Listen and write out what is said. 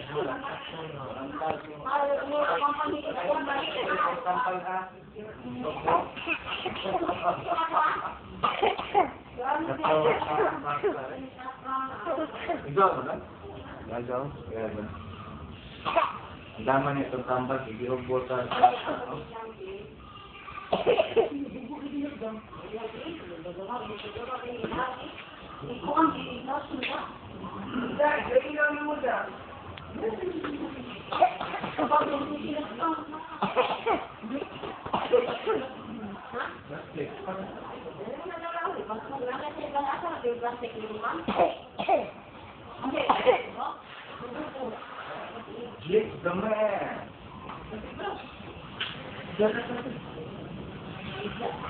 Ang dama nito tambal, igihugbo sa Jake the man.